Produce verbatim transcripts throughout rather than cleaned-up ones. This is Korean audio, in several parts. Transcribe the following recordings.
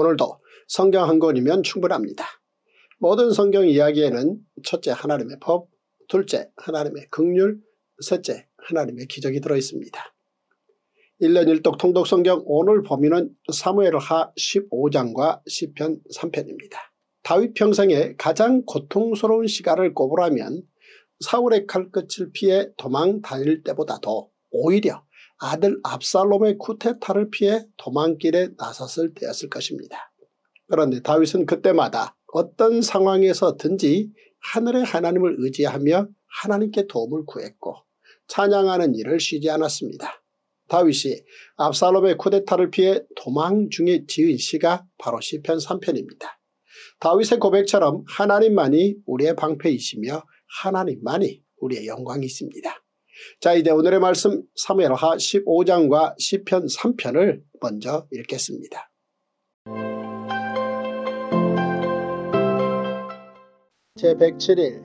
오늘도 성경 한 권이면 충분합니다. 모든 성경 이야기에는 첫째 하나님의 법, 둘째 하나님의 긍휼, 셋째 하나님의 기적이 들어있습니다. 일 년 일 독 통독 성경 오늘 범위는 사무엘하 십오 장과 시편 삼 편입니다. 다윗 평생에 가장 고통스러운 시간을 꼽으라면 사울의 칼끝을 피해 도망 다닐 때보다도 오히려 아들 압살롬의 쿠데타를 피해 도망길에 나섰을 때였을 것입니다. 그런데 다윗은 그때마다 어떤 상황에서든지 하늘의 하나님을 의지하며 하나님께 도움을 구했고 찬양하는 일을 쉬지 않았습니다. 다윗이 압살롬의 쿠데타를 피해 도망 중에 지은 시가 바로 시편 삼 편입니다. 다윗의 고백처럼 하나님만이 우리의 방패이시며 하나님만이 우리의 영광이십니다. 자, 이제 오늘의 말씀 사무엘하 십오 장과 시편 삼 편을 먼저 읽겠습니다. 제백칠 일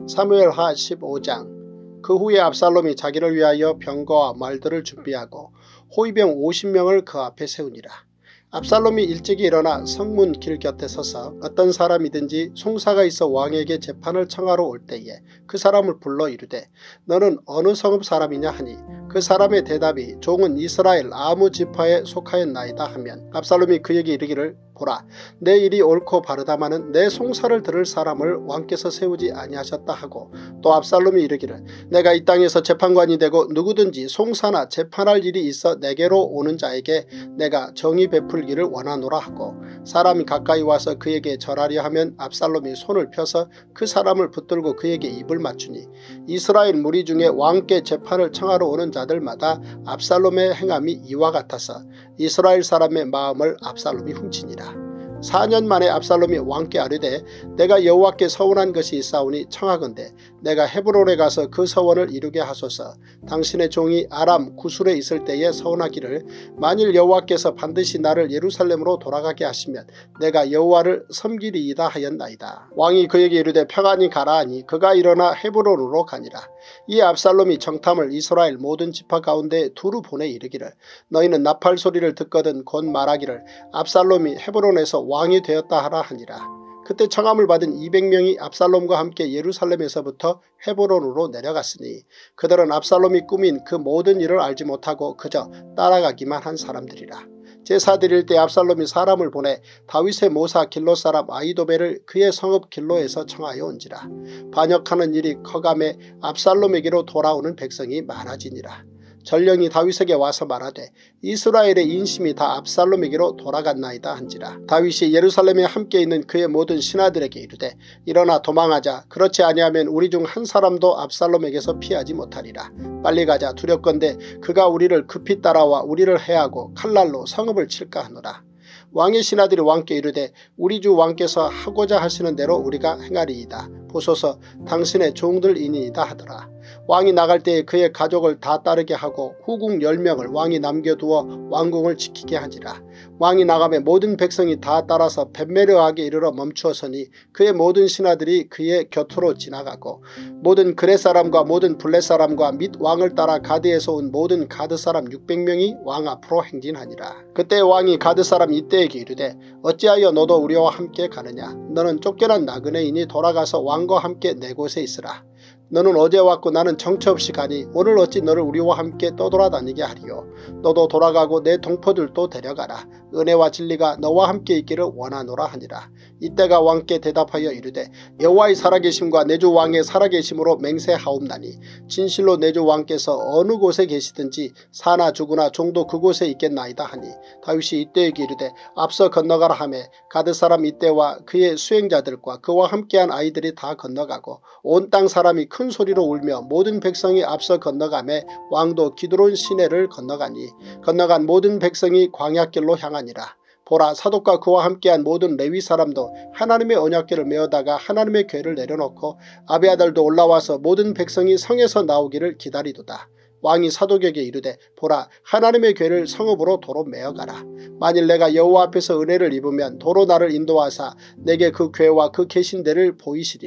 사무엘하 십오 장. 그 후에 압살롬이 자기를 위하여 병거와 말들을 준비하고 호위병 오십 명을 그 앞에 세우니라. 압살롬이 일찍이 일어나 성문 길 곁에 서서 어떤 사람이든지 송사가 있어 왕에게 재판을 청하러 올 때에 그 사람을 불러 이르되 너는 어느 성읍 사람이냐 하니 그 사람의 대답이 종은 이스라엘 아무 지파에 속하였나이다 하면 압살롬이 그에게 이르기를 보라, 내 일이 옳고 바르다마는 내 송사를 들을 사람을 왕께서 세우지 아니하셨다 하고 또 압살롬이 이르기를 내가 이 땅에서 재판관이 되고 누구든지 송사나 재판할 일이 있어 내게로 오는 자에게 내가 정의 베풀기를 원하노라 하고 사람이 가까이 와서 그에게 절하려 하면 압살롬이 손을 펴서 그 사람을 붙들고 그에게 입을 맞추니 이스라엘 무리 중에 왕께 재판을 청하러 오는 자들마다 압살롬의 행함이 이와 같아서 이스라엘 사람의 마음을 압살롬이 훔치니라. 사 년 만에 압살롬이 왕께 아뢰되 내가 여호와께 서원한 것이 있사오니 청하건대 내가 헤브론에 가서 그 서원을 이루게 하소서. 당신의 종이 아람 구술에 있을 때에 서원하기를 만일 여호와께서 반드시 나를 예루살렘으로 돌아가게 하시면 내가 여호와를 섬기리이다 하였나이다. 왕이 그에게 이르되 평안히 가라 하니 그가 일어나 헤브론으로 가니라. 이 압살롬이 정탐을 이스라엘 모든 지파 가운데 두루 보내 이르기를 너희는 나팔 소리를 듣거든 곧 말하기를 압살롬이 헤브론에서 왕이 되었다 하라 하니라. 그때 청함을 받은 이백 명이 압살롬과 함께 예루살렘에서부터 헤브론으로 내려갔으니 그들은 압살롬이 꾸민 그 모든 일을 알지 못하고 그저 따라가기만 한 사람들이라. 제사 드릴 때 압살롬이 사람을 보내 다윗의 모사 길로 사람 아히도벨을 그의 성읍 길로에서 청하여 온지라. 반역하는 일이 커감해 압살롬에게로 돌아오는 백성이 많아지니라. 전령이 다윗에게 와서 말하되 이스라엘의 인심이 다 압살롬에게로 돌아갔나이다 한지라. 다윗이 예루살렘에 함께 있는 그의 모든 신하들에게 이르되 일어나 도망하자. 그렇지 아니하면 우리 중 한 사람도 압살롬에게서 피하지 못하리라. 빨리 가자. 두렵건대 그가 우리를 급히 따라와 우리를 해하고 칼날로 성읍을 칠까 하노라. 왕의 신하들이 왕께 이르되 우리 주 왕께서 하고자 하시는 대로 우리가 행하리이다. 보소서 당신의 종들이니이다 하더라. 왕이 나갈 때에 그의 가족을 다 따르게 하고 후궁 열 명을 왕이 남겨두어 왕궁을 지키게 하지라. 왕이 나가매 모든 백성이 다 따라서 벳메르하게 이르러 멈추어서니 그의 모든 신하들이 그의 곁으로 지나가고 모든 그렛 사람과 모든 블렛 사람과 및 왕을 따라 가드에서 온 모든 가드 사람 육백 명이 왕 앞으로 행진하니라. 그때 왕이 가드 사람 이때에게 이르되 어찌하여 너도 우리와 함께 가느냐. 너는 쫓겨난 나그네이니 돌아가서 왕과 함께 내 곳에 있으라. 너는 어제 왔고 나는 정처 없이 가니 오늘 어찌 너를 우리와 함께 떠돌아다니게 하리요. 너도 돌아가고 내 동포들도 데려가라. 은혜와 진리가 너와 함께 있기를 원하노라 하니라. 이때가 왕께 대답하여 이르되 여호와의 살아계심과 내 주 왕의 살아계심으로 맹세하옵나니 진실로 내 주 왕께서 어느 곳에 계시든지 사나 죽으나 종도 그곳에 있겠나이다 하니 다윗이 이때에게 이르되 앞서 건너가라 하매 가드 사람 이때와 그의 수행자들과 그와 함께한 아이들이 다 건너가고 온 땅 사람이 큰 소리로 울며 모든 백성이 앞서 건너가매 왕도 기드론 시내를 건너가니 건너간 모든 백성이 광야길로 향하니라. 보라, 사독과 그와 함께한 모든 레위 사람도 하나님의 언약궤를 메어다가 하나님의 궤를 내려놓고 아비아달도 올라와서 모든 백성이 성에서 나오기를 기다리도다. 왕이 사독에게 이르되 보라, 하나님의 궤를 성읍으로 도로 메어가라. 만일 내가 여호와 앞에서 은혜를 입으면 도로 나를 인도하사 내게 그 궤와 그 계신 데를 보이시리라.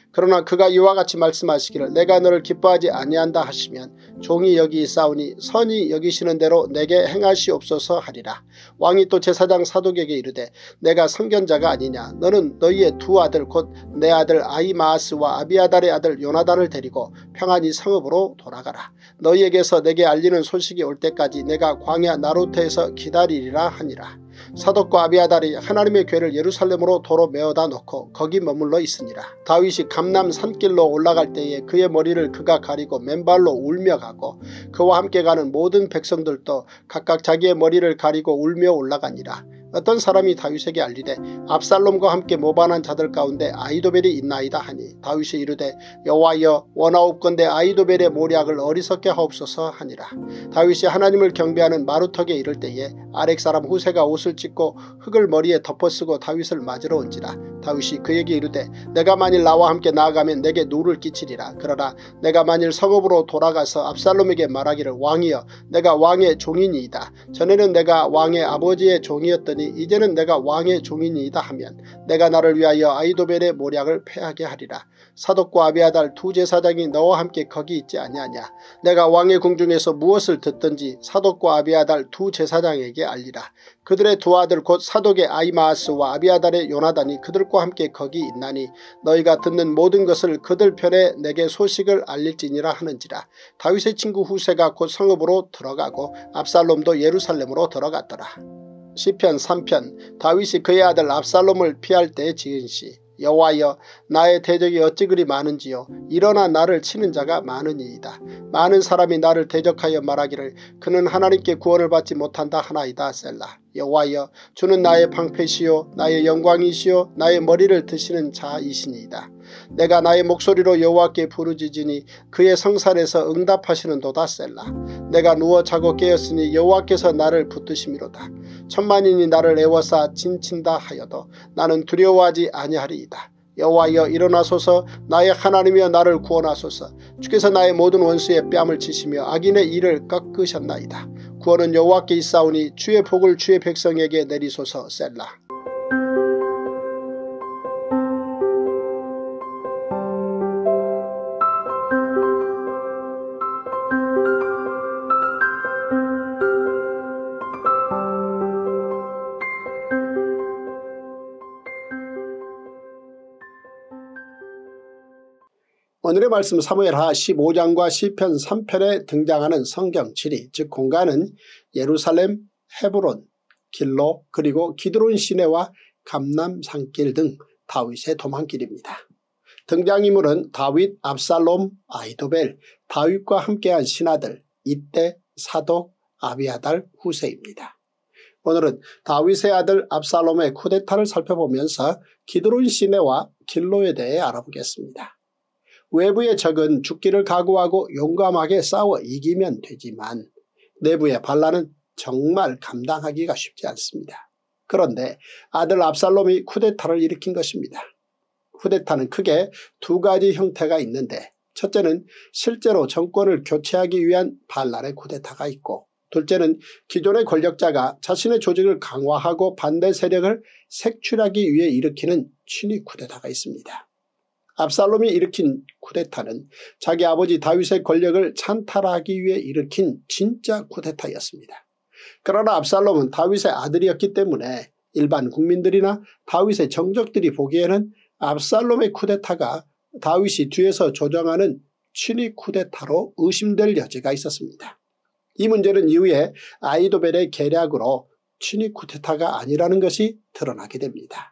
그러나 그가 이와 같이 말씀하시기를 내가 너를 기뻐하지 아니한다 하시면 종이 여기 있사오니 선히 여기시는 대로 내게 행하시옵소서 하리라. 왕이 또 제사장 사독에게 이르되 내가 선견자가 아니냐. 너는 너희의 두 아들 곧 내 아들 아히마아스와 아비아달의 아들 요나단을 데리고 평안히 성읍으로 돌아가라. 너희에게서 내게 알리는 소식이 올 때까지 내가 광야 나루트에서 기다리리라 하니라. 사독과 아비아달이 하나님의 궤를 예루살렘으로 도로 메어다 놓고 거기 머물러 있으니라. 다윗이 감람 산길로 올라갈 때에 그의 머리를 그가 가리고 맨발로 울며 가고 그와 함께 가는 모든 백성들도 각각 자기의 머리를 가리고 울며 올라가니라. 어떤 사람이 다윗에게 알리되 압살롬과 함께 모반한 자들 가운데 아히도벨이 있나이다 하니 다윗이 이르되 여호와여 원하옵건대 아히도벨의 모략을 어리석게 하옵소서 하니라. 다윗이 하나님을 경배하는 마루턱에 이를 때에 아렉 사람 후세가 옷을 찢고 흙을 머리에 덮어쓰고 다윗을 맞으러 온지라. 다윗이 그에게 이르되 내가 만일 나와 함께 나아가면 내게 누를 끼치리라. 그러나 내가 만일 성읍으로 돌아가서 압살롬에게 말하기를 왕이여 내가 왕의 종이니이다. 전에는 내가 왕의 아버지의 종이었더니 이제는 내가 왕의 종이니이다 하면 내가 나를 위하여 아히도벨의 모략을 패하게 하리라. 사독과 아비아달 두 제사장이 너와 함께 거기 있지 아니하냐. 내가 왕의 궁중에서 무엇을 듣든지 사독과 아비아달 두 제사장에게 알리라. 그들의 두 아들 곧 사독의 아히마아스와 아비아달의 요나단이 그들과 함께 거기 있나니 너희가 듣는 모든 것을 그들 편에 내게 소식을 알릴지니라 하는지라. 다윗의 친구 후세가 곧 성읍으로 들어가고 압살롬도 예루살렘으로 들어갔더라. 시편 삼 편. 다윗이 그의 아들 압살롬을 피할 때에 지은 시. 여호와여 나의 대적이 어찌 그리 많은지요. 일어나 나를 치는 자가 많으니이다. 많은 사람이 나를 대적하여 말하기를 그는 하나님께 구원을 받지 못한다 하나이다. 셀라. 여호와여 주는 나의 방패시요 나의 영광이시요 나의 머리를 드시는 자이시니이다. 내가 나의 목소리로 여호와께 부르짖으니 그의 성산에서 응답하시는도다. 셀라. 내가 누워 자고 깨었으니 여호와께서 나를 붙드심이로다. 천만인이 나를 애워싸 진친다 하여도 나는 두려워하지 아니하리이다. 여호와여 일어나소서. 나의 하나님이여 나를 구원하소서. 주께서 나의 모든 원수의 뺨을 치시며 악인의 이를 꺾으셨나이다. 구원은 여호와께 있사오니 주의 복을 주의 백성에게 내리소서. 셀라. 오늘의 말씀 사무엘하 십오 장과 시편 삼 편에 등장하는 성경 지리 즉 공간은 예루살렘, 헤브론, 길로 그리고 기드론 시내와 감람 산길 등 다윗의 도망길입니다. 등장인물은 다윗, 압살롬, 아히도벨, 다윗과 함께한 신하들 이떼, 사독, 아비아달, 후세입니다. 오늘은 다윗의 아들 압살롬의 쿠데타를 살펴보면서 기드론 시내와 길로에 대해 알아보겠습니다. 외부의 적은 죽기를 각오하고 용감하게 싸워 이기면 되지만 내부의 반란은 정말 감당하기가 쉽지 않습니다. 그런데 아들 압살롬이 쿠데타를 일으킨 것입니다. 쿠데타는 크게 두 가지 형태가 있는데 첫째는 실제로 정권을 교체하기 위한 반란의 쿠데타가 있고 둘째는 기존의 권력자가 자신의 조직을 강화하고 반대 세력을 색출하기 위해 일으키는 친위 쿠데타가 있습니다. 압살롬이 일으킨 쿠데타는 자기 아버지 다윗의 권력을 찬탈하기 위해 일으킨 진짜 쿠데타였습니다. 그러나 압살롬은 다윗의 아들이었기 때문에 일반 국민들이나 다윗의 정적들이 보기에는 압살롬의 쿠데타가 다윗이 뒤에서 조정하는 친위 쿠데타로 의심될 여지가 있었습니다. 이 문제는 이후에 아히도벨의 계략으로 친위 쿠데타가 아니라는 것이 드러나게 됩니다.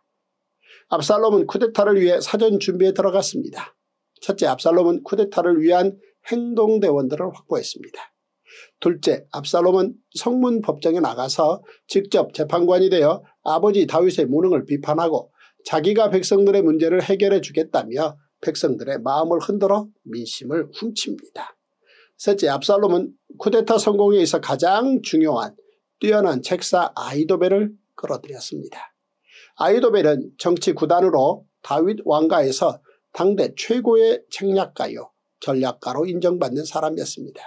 압살롬은 쿠데타를 위해 사전 준비에 들어갔습니다. 첫째, 압살롬은 쿠데타를 위한 행동대원들을 확보했습니다. 둘째, 압살롬은 성문 법정에 나가서 직접 재판관이 되어 아버지 다윗의 무능을 비판하고 자기가 백성들의 문제를 해결해 주겠다며 백성들의 마음을 흔들어 민심을 훔칩니다. 셋째, 압살롬은 쿠데타 성공에 있어 가장 중요한 뛰어난 책사 아히도벨을 끌어들였습니다. 아히도벨은 정치 구단으로 다윗 왕가에서 당대 최고의 책략가요 전략가로 인정받는 사람이었습니다.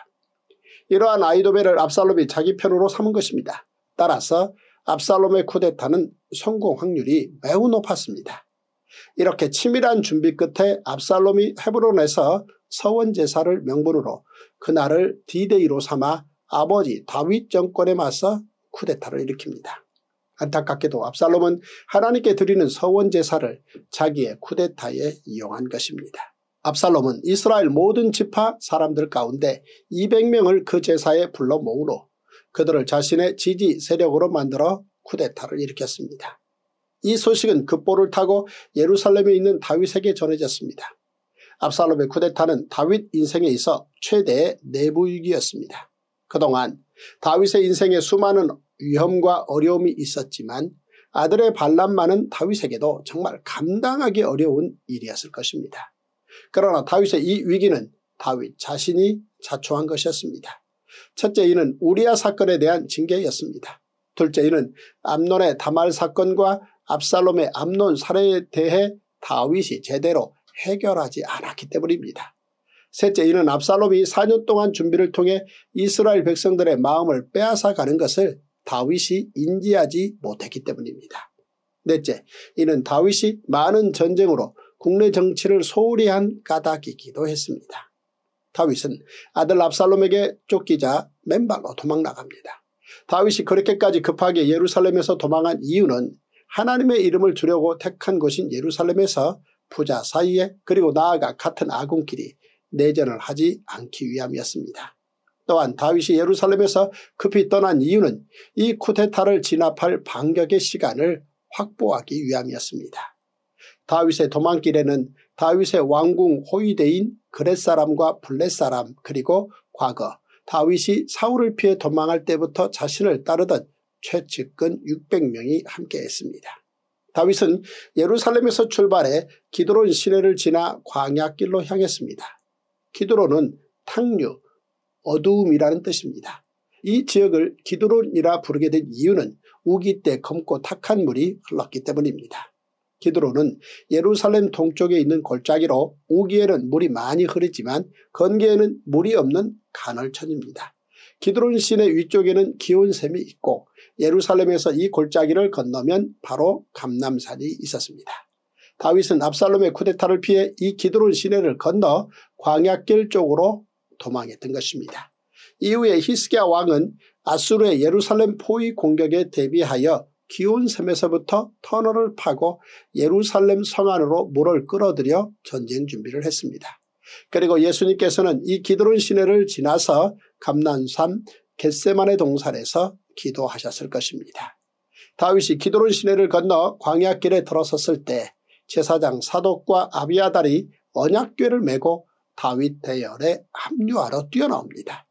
이러한 아히도벨을 압살롬이 자기 편으로 삼은 것입니다. 따라서 압살롬의 쿠데타는 성공 확률이 매우 높았습니다. 이렇게 치밀한 준비 끝에 압살롬이 헤브론에서 서원제사를 명분으로 그날을 디데이로 삼아 아버지 다윗 정권에 맞서 쿠데타를 일으킵니다. 안타깝게도 압살롬은 하나님께 드리는 서원제사를 자기의 쿠데타에 이용한 것입니다. 압살롬은 이스라엘 모든 지파 사람들 가운데 이백 명을 그 제사에 불러 모으로 그들을 자신의 지지 세력으로 만들어 쿠데타를 일으켰습니다. 이 소식은 급보를 타고 예루살렘에 있는 다윗에게 전해졌습니다. 압살롬의 쿠데타는 다윗 인생에 있어 최대의 내부 위기였습니다. 그동안 다윗의 인생에 수많은 위험과 어려움이 있었지만 아들의 반란만은 다윗에게도 정말 감당하기 어려운 일이었을 것입니다. 그러나 다윗의 이 위기는 다윗 자신이 자초한 것이었습니다. 첫째, 이는 우리아 사건에 대한 징계였습니다. 둘째, 이는 암논의 다말 사건과 압살롬의 암논 살해에 대해 다윗이 제대로 해결하지 않았기 때문입니다. 셋째, 이는 압살롬이 사 년 동안 준비를 통해 이스라엘 백성들의 마음을 빼앗아가는 것을 다윗이 인지하지 못했기 때문입니다. 넷째, 이는 다윗이 많은 전쟁으로 국내 정치를 소홀히 한 까닭이기도 했습니다. 다윗은 아들 압살롬에게 쫓기자 맨발로 도망나갑니다. 다윗이 그렇게까지 급하게 예루살렘에서 도망한 이유는 하나님의 이름을 두려고 택한 곳인 예루살렘에서 부자 사이에 그리고 나아가 같은 아군끼리 내전을 하지 않기 위함이었습니다. 또한 다윗이 예루살렘에서 급히 떠난 이유는 이 쿠데타를 진압할 반격의 시간을 확보하기 위함이었습니다. 다윗의 도망길에는 다윗의 왕궁 호위대인 그렛사람과 블렛사람 그리고 과거 다윗이 사울을 피해 도망할 때부터 자신을 따르던 최측근 육백 명이 함께했습니다. 다윗은 예루살렘에서 출발해 기드론 시내를 지나 광야길로 향했습니다. 기드론은 탕류, 어두움이라는 뜻입니다. 이 지역을 기드론이라 부르게 된 이유는 우기 때 검고 탁한 물이 흘렀기 때문입니다. 기드론은 예루살렘 동쪽에 있는 골짜기로 우기에는 물이 많이 흐르지만 건기에는 물이 없는 간헐천입니다. 기드론 시내 위쪽에는 기온샘이 있고 예루살렘에서 이 골짜기를 건너면 바로 감람산이 있었습니다. 다윗은 압살롬의 쿠데타를 피해 이 기드론 시내를 건너 광야길 쪽으로 도망했던 것입니다. 이후에 히스기야 왕은 아수르의 예루살렘 포위 공격에 대비하여 기온샘에서부터 터널을 파고 예루살렘 성 안으로 물을 끌어들여 전쟁 준비를 했습니다. 그리고 예수님께서는 이 기드론 시내를 지나서 감람산 겟세마네 동산에서 기도하셨을 것입니다. 다윗이 기드론 시내를 건너 광야길에 들어섰을 때 제사장 사독과 아비아달이 언약궤를 메고 다윗 대열에 합류하러 뛰어나옵니다.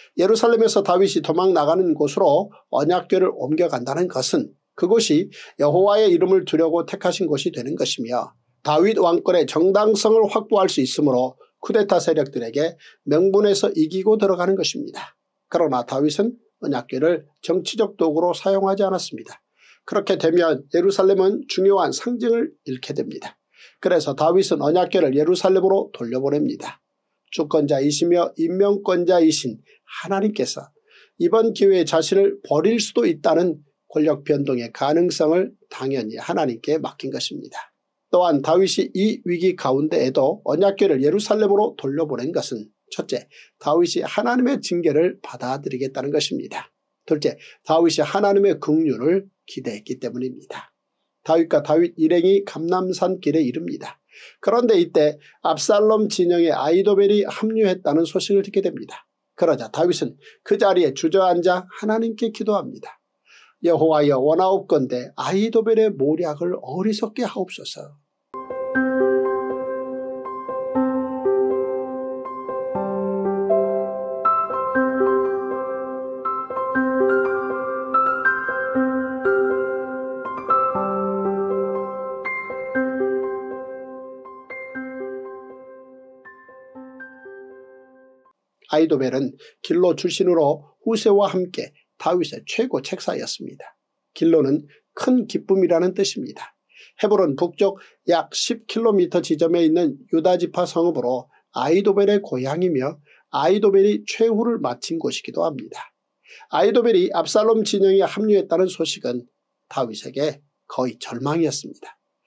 예루살렘에서 다윗이 도망 나가는 곳으로 언약궤를 옮겨간다는 것은 그곳이 여호와의 이름을 두려고 택하신 곳이 되는 것이며 다윗 왕권의 정당성을 확보할 수 있으므로 쿠데타 세력들에게 명분에서 이기고 들어가는 것입니다. 그러나 다윗은 언약궤를 정치적 도구로 사용하지 않았습니다. 그렇게 되면 예루살렘은 중요한 상징을 잃게 됩니다. 그래서 다윗은 언약궤를 예루살렘으로 돌려보냅니다. 주권자이시며 임명권자이신 하나님께서 이번 기회에 자신을 버릴 수도 있다는 권력 변동의 가능성을 당연히 하나님께 맡긴 것입니다. 또한 다윗이 이 위기 가운데에도 언약궤를 예루살렘으로 돌려보낸 것은 첫째, 다윗이 하나님의 징계를 받아들이겠다는 것입니다. 둘째, 다윗이 하나님의 긍휼을 기대했기 때문입니다. 다윗과 다윗 일행이 감람산 길에 이릅니다. 그런데 이때 압살롬 진영의 아히도벨이 합류했다는 소식을 듣게 됩니다. 그러자 다윗은 그 자리에 주저앉아 하나님께 기도합니다. 여호와여, 원하옵건대 아히도벨의 모략을 어리석게 하옵소서. 아히도벨은 길로 출신으로 후세와 함께 다윗의 최고 책사였습니다. 길로는 큰 기쁨이라는 뜻입니다. 헤브론 북쪽 약 십 킬로미터 지점에 있는 유다지파 성읍으로 아히도벨의 고향이며 아히도벨이 최후를 마친 곳이기도 합니다. 아히도벨이 압살롬 진영에 합류했다는 소식은 다윗에게 거의 절망이었습니다.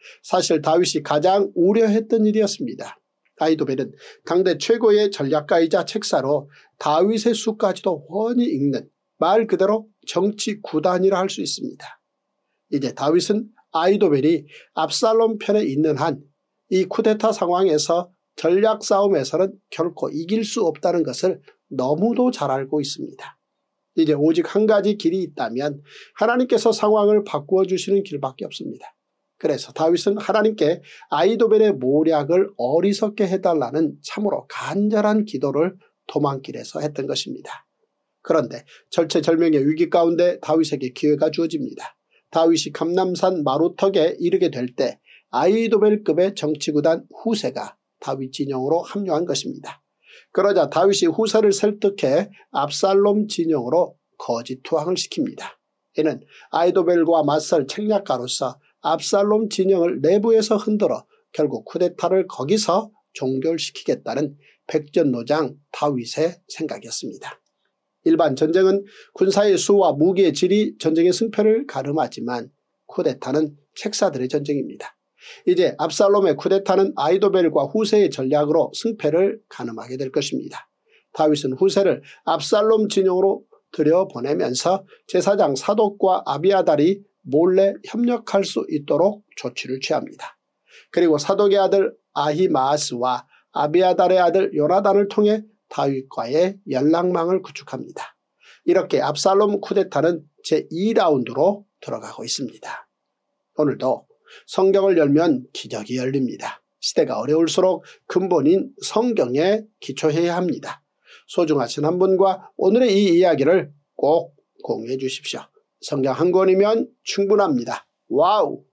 사실 다윗이 가장 우려했던 일이었습니다. 아히도벨은 당대 최고의 전략가이자 책사로 다윗의 수까지도 훤히 읽는 말 그대로 정치 구단이라 할 수 있습니다. 이제 다윗은 아히도벨이 압살롬 편에 있는 한 이 쿠데타 상황에서 전략 싸움에서는 결코 이길 수 없다는 것을 너무도 잘 알고 있습니다. 이제 오직 한 가지 길이 있다면 하나님께서 상황을 바꾸어 주시는 길밖에 없습니다. 그래서 다윗은 하나님께 아히도벨의 모략을 어리석게 해달라는 참으로 간절한 기도를 도망길에서 했던 것입니다. 그런데 절체절명의 위기 가운데 다윗에게 기회가 주어집니다. 다윗이 감람산 마루턱에 이르게 될 때 아히도벨급의 정치구단 후세가 다윗 진영으로 합류한 것입니다. 그러자 다윗이 후세를 설득해 압살롬 진영으로 거짓 투항을 시킵니다. 이는 아히도벨과 맞설 책략가로서 압살롬 진영을 내부에서 흔들어 결국 쿠데타를 거기서 종결시키겠다는 백전노장 다윗의 생각이었습니다. 일반 전쟁은 군사의 수와 무기의 질이 전쟁의 승패를 가름하지만 쿠데타는 책사들의 전쟁입니다. 이제 압살롬의 쿠데타는 아히도벨과 후세의 전략으로 승패를 가늠하게 될 것입니다. 다윗은 후세를 압살롬 진영으로 들여보내면서 제사장 사독과 아비아달이 몰래 협력할 수 있도록 조치를 취합니다. 그리고 사독의 아들 아히마아스와 아비아달의 아들 요나단을 통해 다윗과의 연락망을 구축합니다. 이렇게 압살롬 쿠데타는 제이 라운드로 들어가고 있습니다. 오늘도 성경을 열면 기적이 열립니다. 시대가 어려울수록 근본인 성경에 기초해야 합니다. 소중하신 한 분과 오늘의 이 이야기를 꼭 공유해 주십시오. 성경 한 권이면 충분합니다. 와우!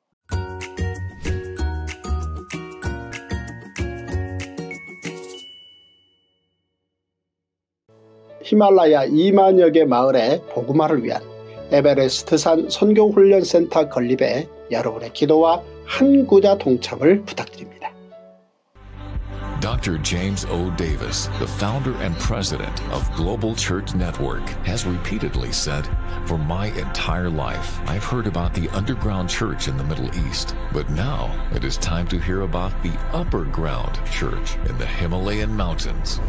히말라야 이만여 개 마을의 복음화를 위한 에베레스트산 선교훈련센터 건립에 여러분의 기도와 한 구자 동참을 부탁드립니다. Doctor James O. Davis, the founder and president of Global Church Network, has repeatedly said, "For my entire life, I've heard about the underground church in the Middle East, but now it is time to hear about the upper ground church in the Himalayan mountains."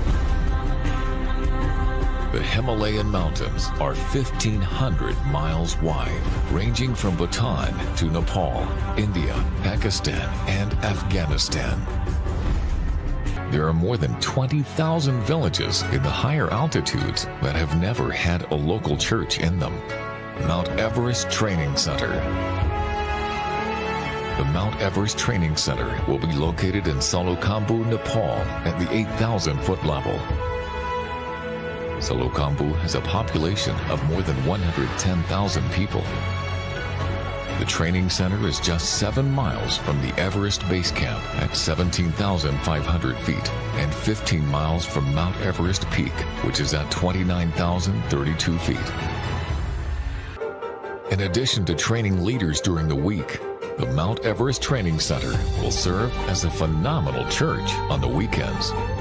The Himalayan mountains are fifteen hundred miles wide, ranging from Bhutan to Nepal, India, Pakistan, and Afghanistan. There are more than twenty thousand villages in the higher altitudes that have never had a local church in them. Mount Everest Training Center. The Mount Everest Training Center will be located in Salokambu, Nepal at the eight thousand foot level. Salokambu has a population of more than one hundred ten thousand people. The training center is just seven miles from the Everest Base Camp at seventeen thousand five hundred feet and fifteen miles from Mount Everest Peak, which is at twenty-nine thousand thirty-two feet. In addition to training leaders during the week, the Mount Everest Training Center will serve as a phenomenal church on the weekends.